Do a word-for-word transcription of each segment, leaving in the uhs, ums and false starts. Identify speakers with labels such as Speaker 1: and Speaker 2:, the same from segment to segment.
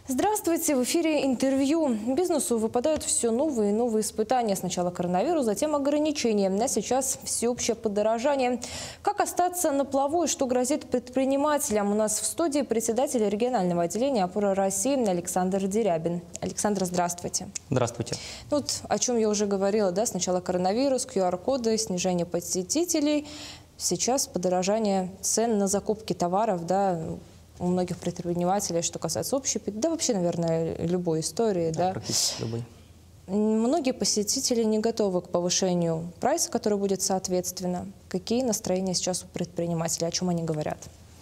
Speaker 1: Здравствуйте! В эфире интервью. Бизнесу выпадают все новые и новые испытания. Сначала коронавирус, затем ограничения, а сейчас всеобщее подорожание. Как остаться на плаву и что грозит предпринимателям? У нас в студии председатель регионального отделения «Опора России» Александр Дерябин. Александр, здравствуйте.
Speaker 2: Здравствуйте.
Speaker 1: Вот о чем я уже говорила, да, сначала коронавирус, ку ар коды, снижение посетителей. Сейчас подорожание цен на закупки товаров, да, у многих предпринимателей, что касается общей, да вообще, наверное, любой истории. Да,
Speaker 2: да. Практически любой.
Speaker 1: Многие посетители не готовы к повышению прайса, который будет соответственно. Какие настроения сейчас у предпринимателей, о чем они говорят?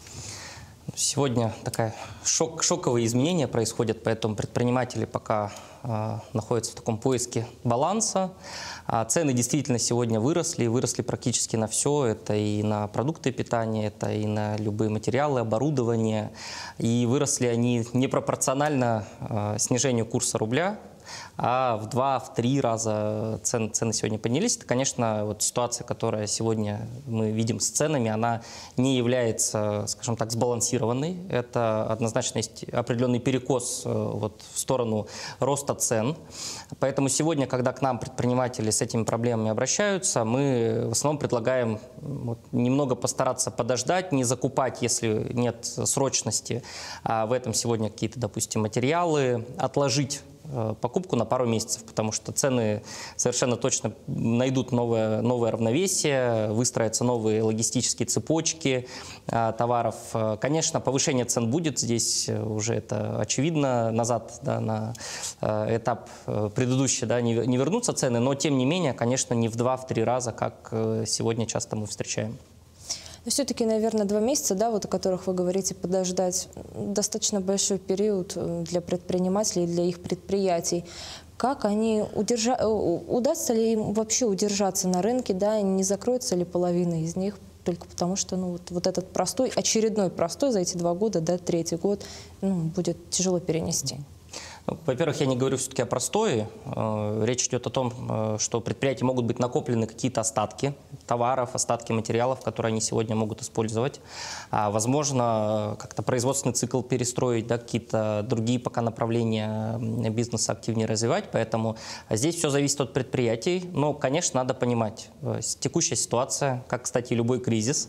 Speaker 2: Сегодня такая шок, шоковые изменения происходят, поэтому предприниматели пока э, находятся в таком поиске баланса. А цены действительно сегодня выросли, выросли практически на все. Это и на продукты питания, это и на любые материалы, оборудование. И выросли они непропорционально э, снижению курса рубля. А в два, в три раза цены, цены сегодня поднялись. Это, конечно, вот ситуация, которая сегодня мы видим с ценами, она не является, скажем так, сбалансированной. Это однозначно есть определенный перекос вот в сторону роста цен. Поэтому сегодня, когда к нам предприниматели с этими проблемами обращаются, мы в основном предлагаем вот немного постараться подождать, не закупать, если нет срочности. А в этом сегодня какие-то, допустим, материалы, отложить покупку на пару месяцев, потому что цены совершенно точно найдут новое, новое равновесие, выстроятся новые логистические цепочки а, товаров. Конечно, повышение цен будет, здесь уже это очевидно, назад да, на а, этап предыдущий да, не, не вернутся цены, но тем не менее, конечно, не в два-три раза, как сегодня часто мы встречаем.
Speaker 1: Но все-таки, наверное, два месяца, да, вот о которых вы говорите, подождать, достаточно большой период для предпринимателей, для их предприятий. Как они удержа... удастся ли им вообще удержаться на рынке, да, не закроется ли половина из них только потому, что ну, вот, вот этот простой, очередной простой за эти два года, да, третий год, ну, будет тяжело перенести?
Speaker 2: Во-первых, я не говорю все-таки о простое. Речь идет о том, что предприятия могут быть накоплены какие-то остатки товаров, остатки материалов, которые они сегодня могут использовать. Возможно, как-то производственный цикл перестроить, да, какие-то другие пока направления бизнеса активнее развивать. Поэтому здесь все зависит от предприятий. Но, конечно, надо понимать, текущая ситуация, как, кстати, и любой кризис,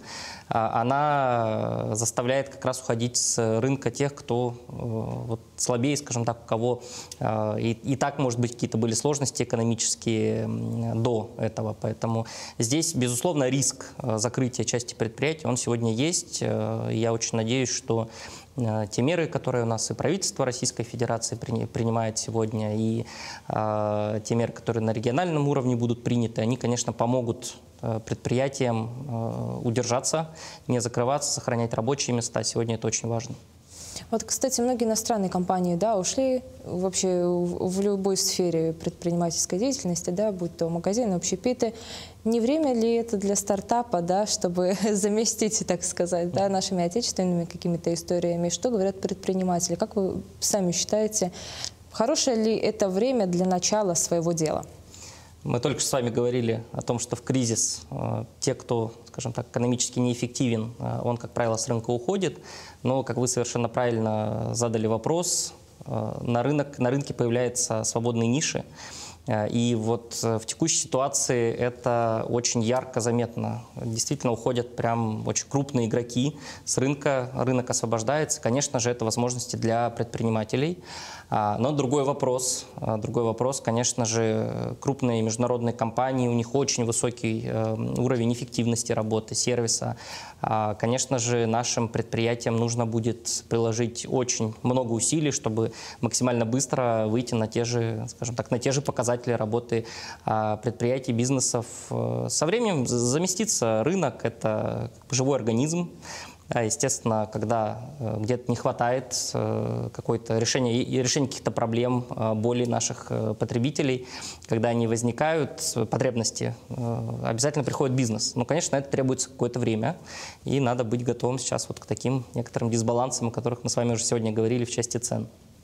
Speaker 2: она заставляет как раз уходить с рынка тех, кто вот, слабее, скажем так, у кого И, и так, может быть, какие-то были сложности экономические до этого. Поэтому здесь, безусловно, риск закрытия части предприятий, он сегодня есть. Я очень надеюсь, что те меры, которые у нас и правительство Российской Федерации принимает сегодня, и э, те меры, которые на региональном уровне будут приняты, они, конечно, помогут предприятиям э, удержаться, не закрываться, сохранять рабочие места. Сегодня это очень важно.
Speaker 1: Вот, кстати, многие иностранные компании, да, ушли вообще в, в любой сфере предпринимательской деятельности, да, будь то магазины, общепиты. Не время ли это для стартапа, да, чтобы заместить, так сказать, да, нашими отечественными какими-то историями? Что говорят предприниматели? Как вы сами считаете, хорошее ли это время для начала своего дела?
Speaker 2: Мы только что с вами говорили о том, что в кризис э, те, кто, скажем так, экономически неэффективен, э, он, как правило, с рынка уходит. Но, как вы совершенно правильно задали вопрос, э, на, рынок, на рынке появляются свободные ниши. Э, и вот э, в текущей ситуации это очень ярко заметно. Действительно уходят прям очень крупные игроки с рынка, рынок освобождается. Конечно же, это возможности для предпринимателей. Но другой вопрос, другой вопрос, конечно же, крупные международные компании, у них очень высокий уровень эффективности работы, сервиса. Конечно же, нашим предприятиям нужно будет приложить очень много усилий, чтобы максимально быстро выйти на те же, скажем так, на те же показатели работы предприятий, бизнесов. Со временем заместится рынок, это живой организм. Да, естественно, когда э, где-то не хватает э, какое-то решения, решения каких-то проблем, э, боли наших э, потребителей, когда они возникают, потребности, э, обязательно приходит бизнес. Но, конечно, это требуется какое-то время, и надо быть готовым сейчас вот к таким некоторым дисбалансам, о которых мы с вами уже сегодня говорили в части цен.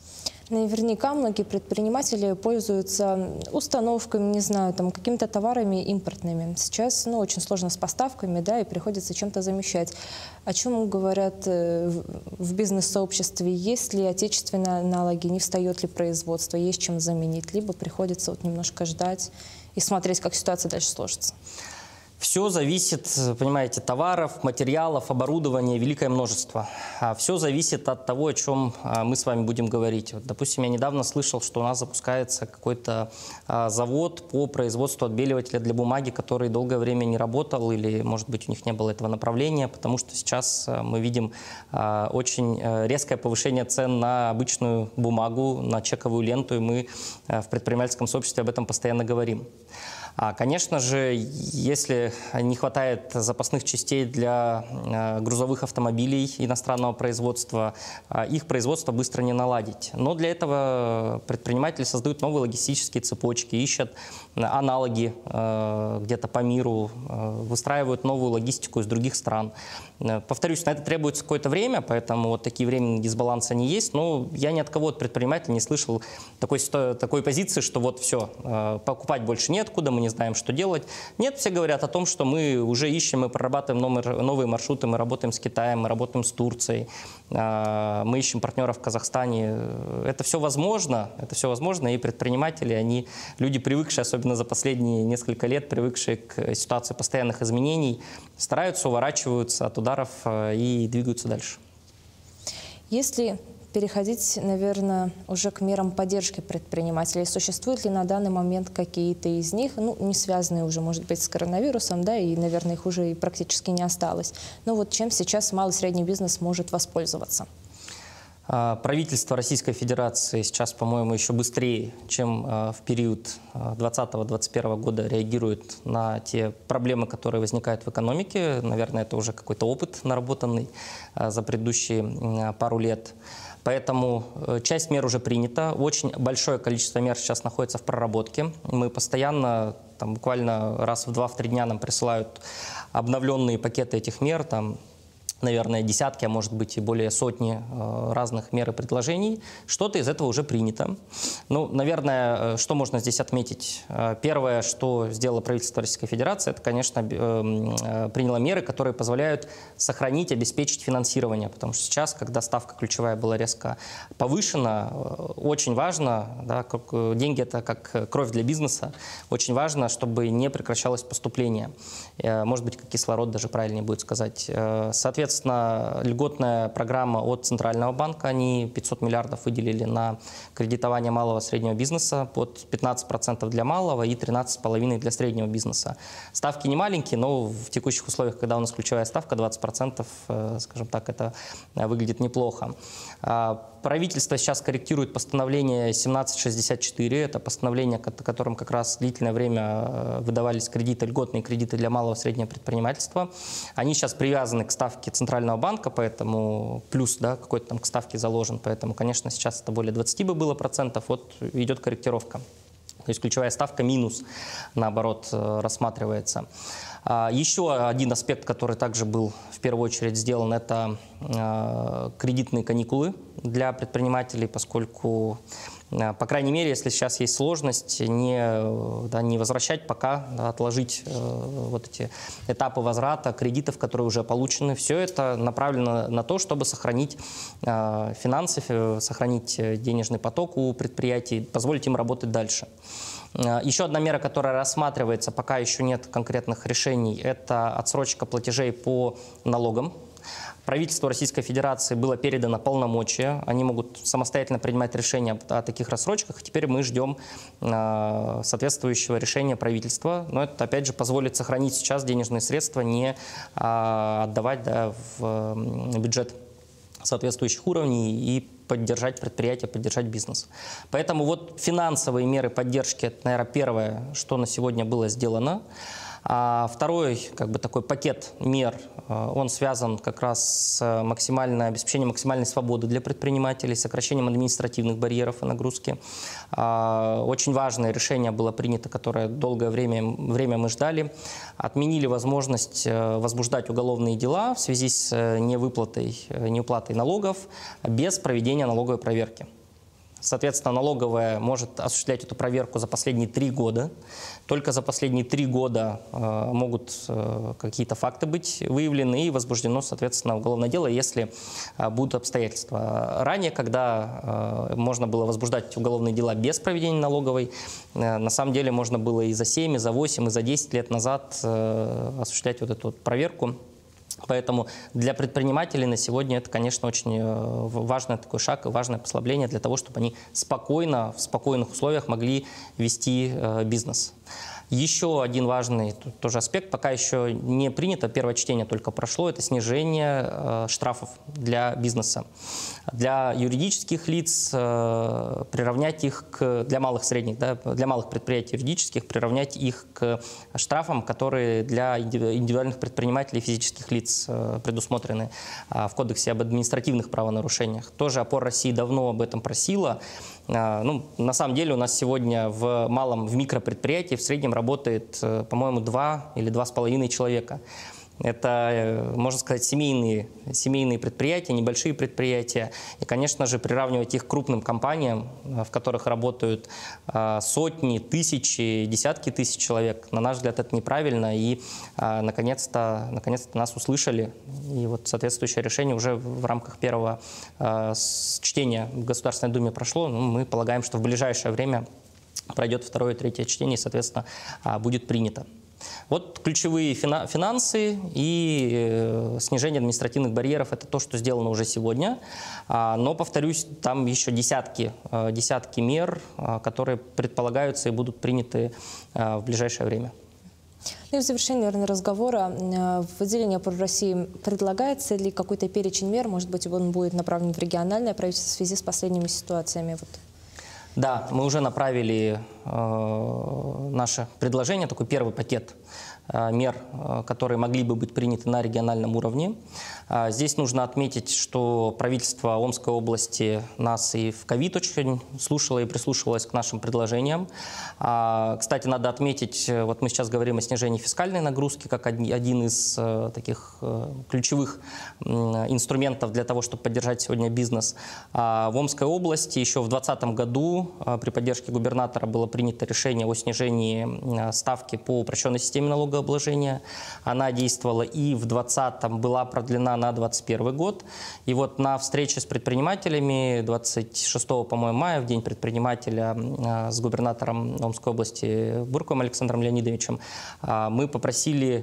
Speaker 1: Наверняка многие предприниматели пользуются установками, не знаю, там, какими-то товарами импортными. Сейчас, ну, очень сложно с поставками, да, и приходится чем-то замещать. О чем говорят э, в бизнес-сообществе? Есть ли отечественные аналоги, не встает ли производство, есть чем заменить, либо приходится вот немножко ждать и смотреть, как ситуация дальше сложится?
Speaker 2: Все зависит, понимаете, товаров, материалов, оборудования, великое множество. Все зависит от того, о чем мы с вами будем говорить. Вот, допустим, я недавно слышал, что у нас запускается какой-то завод по производству отбеливателя для бумаги, который долгое время не работал, или, может быть, у них не было этого направления, потому что сейчас мы видим очень резкое повышение цен на обычную бумагу, на чековую ленту, и мы в предпринимательском сообществе об этом постоянно говорим. А, конечно же, если не хватает запасных частей для э, грузовых автомобилей иностранного производства, э, их производство быстро не наладить. Но для этого предприниматели создают новые логистические цепочки, ищут аналоги э, где-то по миру, э, выстраивают новую логистику из других стран. Э, повторюсь, на это требуется какое-то время, поэтому вот такие временные дисбалансы они есть. Но я ни от кого от предпринимателя не слышал такой, такой позиции, что вот все, э, покупать больше неоткуда, мы не знаем, что делать. Нет, все говорят о том, что мы уже ищем, мы прорабатываем новые маршруты, мы работаем с Китаем, мы работаем с Турцией, мы ищем партнеров в Казахстане. Это все возможно, это все возможно, и предприниматели, они люди, привыкшие, особенно за последние несколько лет, привыкшие к ситуации постоянных изменений, стараются, уворачиваются от ударов и двигаются дальше.
Speaker 1: Если переходить, наверное, уже к мерам поддержки предпринимателей. Существуют ли на данный момент какие-то из них, ну, не связанные уже, может быть, с коронавирусом, да, и, наверное, их уже и практически не осталось. Но вот чем сейчас малый и средний бизнес может воспользоваться?
Speaker 2: Правительство Российской Федерации сейчас, по-моему, еще быстрее, чем в период двадцатого-двадцать первого года реагирует на те проблемы, которые возникают в экономике. Наверное, это уже какой-то опыт, наработанный за предыдущие пару лет. Поэтому часть мер уже принята. Очень большое количество мер сейчас находится в проработке. Мы постоянно, там, буквально раз в два-три дня нам присылают обновленные пакеты этих мер, там, наверное, десятки, а может быть и более сотни разных мер и предложений. Что-то из этого уже принято. Ну, наверное, что можно здесь отметить? Первое, что сделало правительство Российской Федерации, это, конечно, приняло меры, которые позволяют сохранить, обеспечить финансирование. Потому что сейчас, когда ставка ключевая была резко повышена, очень важно, да, деньги – это как кровь для бизнеса, очень важно, чтобы не прекращалось поступление. Может быть, как кислород даже правильнее будет сказать. Соответственно, Соответственно, льготная программа от Центрального банка, они пятьсот миллиардов выделили на кредитование малого и среднего бизнеса, под пятнадцать процентов для малого и тринадцать целых пять десятых для среднего бизнеса. Ставки не маленькие, но в текущих условиях, когда у нас ключевая ставка двадцать процентов, скажем так, это выглядит неплохо. Правительство сейчас корректирует постановление семнадцать шестьдесят четыре. Это постановление, которым как раз длительное время выдавались кредиты, льготные кредиты для малого и среднего предпринимательства. Они сейчас привязаны к ставке Центрального банка, поэтому плюс, да, какой-то там к ставке заложен. Поэтому, конечно, сейчас это более двадцати бы было процентов. Вот идет корректировка. То есть ключевая ставка минус, наоборот, рассматривается. Еще один аспект, который также был в первую очередь сделан, это кредитные каникулы для предпринимателей, поскольку, по крайней мере, если сейчас есть сложность, не, да, не возвращать пока, да, отложить вот эти этапы возврата кредитов, которые уже получены. Все это направлено на то, чтобы сохранить финансы, сохранить денежный поток у предприятий, позволить им работать дальше. Еще одна мера, которая рассматривается, пока еще нет конкретных решений, это отсрочка платежей по налогам. Правительству Российской Федерации было передано полномочия, они могут самостоятельно принимать решения о таких рассрочках. Теперь мы ждем э, соответствующего решения правительства. Но это, опять же, позволит сохранить сейчас денежные средства, не э, отдавать, да, в бюджет соответствующих уровней и поддержать предприятие, поддержать бизнес. Поэтому вот финансовые меры поддержки – это, наверное, первое, что на сегодня было сделано. А второй, как бы, такой пакет мер, он связан как раз с максимальным обеспечением максимальной свободы для предпринимателей, сокращением административных барьеров и нагрузки. Очень важное решение было принято, которое долгое время, время мы ждали. Отменили возможность возбуждать уголовные дела в связи с невыплатой, неуплатой налогов без проведения налоговой проверки. Соответственно, налоговая может осуществлять эту проверку за последние три года. Только за последние три года э, могут э, какие-то факты быть выявлены и возбуждено, соответственно, уголовное дело, если э, будут обстоятельства. Ранее, когда э, можно было возбуждать уголовные дела без проведения налоговой, э, на самом деле можно было и за семь, и за восемь, и за десять лет назад э, осуществлять вот эту вот проверку. Поэтому для предпринимателей на сегодня это, конечно, очень важный такой шаг и важное послабление для того, чтобы они спокойно, в спокойных условиях могли вести бизнес. Еще один важный тоже аспект, пока еще не принято, первое чтение только прошло, это снижение э, штрафов для бизнеса. Для юридических лиц э, приравнять их к, для малых средних, да, для малых предприятий юридических, приравнять их к штрафам, которые для индивидуальных предпринимателей и физических лиц э, предусмотрены э, в Кодексе об административных правонарушениях. Тоже ОПОР России давно об этом просила. Ну, на самом деле у нас сегодня в малом, в микропредприятии в среднем работает, по-моему, два или два с половиной человека. Это, можно сказать, семейные, семейные предприятия, небольшие предприятия. И, конечно же, приравнивать их к крупным компаниям, в которых работают сотни, тысячи, десятки тысяч человек, на наш взгляд, это неправильно. И, наконец-то, наконец-то нас услышали. И вот соответствующее решение уже в рамках первого чтения в Государственной Думе прошло. Ну, мы полагаем, что в ближайшее время пройдет второе и третье чтение, и, соответственно, будет принято. Вот ключевые финансы и э, снижение административных барьеров – это то, что сделано уже сегодня. А, но, повторюсь, там еще десятки, э, десятки мер, э, которые предполагаются и будут приняты э, в ближайшее время.
Speaker 1: Ну и в завершение, наверное, разговора, э, в отделении ОПОР России предлагается ли какой-то перечень мер, может быть, он будет направлен в региональное правительство в связи с последними ситуациями? Вот.
Speaker 2: Да, мы уже направили э, наше предложение, такой первый пакет э, мер, э, которые могли бы быть приняты на региональном уровне. Э, здесь нужно отметить, что правительство Омской области нас и в ковид очень слушало и прислушивалось к нашим предложениям. Э, кстати, надо отметить, вот мы сейчас говорим о снижении фискальной нагрузки как один из э, таких э, ключевых э, инструментов для того, чтобы поддержать сегодня бизнес. Э, в Омской области еще в две тысячи двадцатом году при поддержке губернатора было принято решение о снижении ставки по упрощенной системе налогообложения. Она действовала и в двадцатом была продлена на двадцать первый год. И вот на встрече с предпринимателями двадцать шестого, по-моему, мая, в День предпринимателя, с губернатором Омской области Бурковым Александром Леонидовичем, мы попросили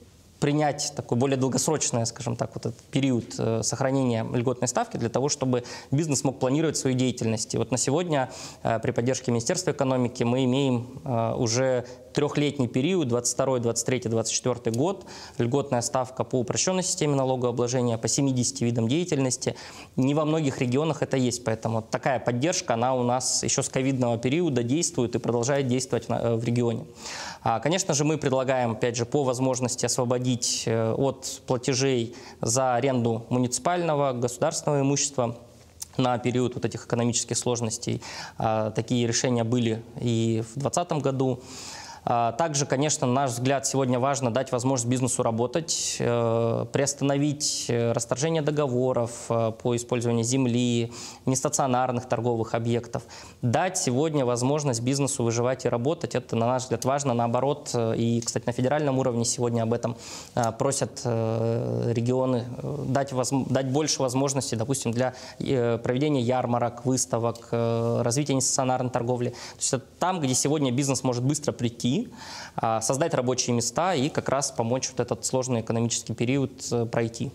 Speaker 2: принять такой более долгосрочный, скажем так, вот этот период э, сохранения льготной ставки для того, чтобы бизнес мог планировать свою деятельность. И вот на сегодня э, при поддержке Министерства экономики мы имеем э, уже трехлетний период, двадцать второй, двадцать третий, двадцать четвёртый год, льготная ставка по упрощенной системе налогообложения, по семидесяти видам деятельности. Не во многих регионах это есть, поэтому такая поддержка, она у нас еще с ковидного периода действует и продолжает действовать в, в регионе. А, конечно же, мы предлагаем, опять же, по возможности освободить от платежей за аренду муниципального, государственного имущества на период вот этих экономических сложностей. А, такие решения были и в двадцатом году. Также, конечно, на наш взгляд, сегодня важно дать возможность бизнесу работать, приостановить расторжение договоров по использованию земли, нестационарных торговых объектов. Дать сегодня возможность бизнесу выживать и работать. Это, на наш взгляд, важно. Наоборот, и, кстати, на федеральном уровне сегодня об этом просят регионы. Дать, дать больше возможностей, допустим, для проведения ярмарок, выставок, развития нестационарной торговли. То есть это там, где сегодня бизнес может быстро прийти, создать рабочие места и как раз помочь вот этот сложный экономический период пройти.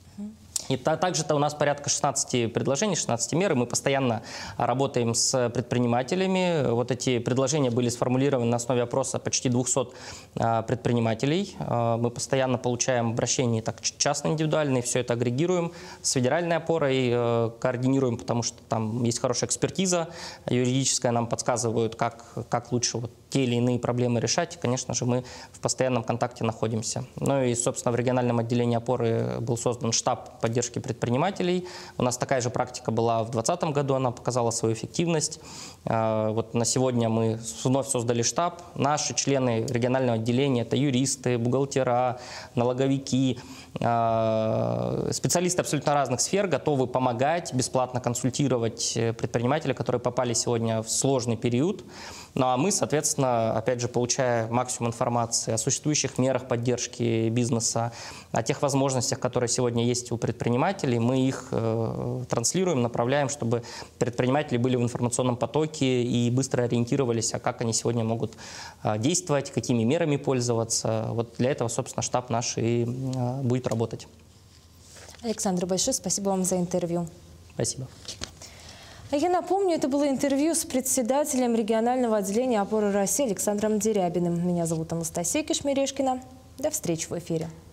Speaker 2: И также-то у нас порядка шестнадцати предложений, шестнадцати мер, и мы постоянно работаем с предпринимателями. Вот эти предложения были сформулированы на основе опроса почти двухсот предпринимателей. Мы постоянно получаем обращения так частно-индивидуальные, все это агрегируем с федеральной опорой, координируем, потому что там есть хорошая экспертиза юридическая, нам подсказывают, как, как лучше вот те или иные проблемы решать. И, конечно же, мы в постоянном контакте находимся. Ну и, собственно, в региональном отделении опоры был создан штаб поддержки поддержки предпринимателей. У нас такая же практика была в две тысячи двадцатом году, она показала свою эффективность. Вот на сегодня мы вновь создали штаб. Наши члены регионального отделения – это юристы, бухгалтера, налоговики, специалисты абсолютно разных сфер, готовы помогать, бесплатно консультировать предпринимателей, которые попали сегодня в сложный период. Ну а мы, соответственно, опять же, получая максимум информации о существующих мерах поддержки бизнеса, о тех возможностях, которые сегодня есть у предпринимателей, мы их э, транслируем, направляем, чтобы предприниматели были в информационном потоке и быстро ориентировались, а как они сегодня могут э, действовать, какими мерами пользоваться. Вот для этого, собственно, штаб наш и э, будет работать.
Speaker 1: Александр, большое спасибо вам за интервью.
Speaker 2: Спасибо.
Speaker 1: Я напомню, это было интервью с председателем регионального отделения «Опоры России» Александром Дерябиным. Меня зовут Анастасия Кишмерешкина. До встречи в эфире.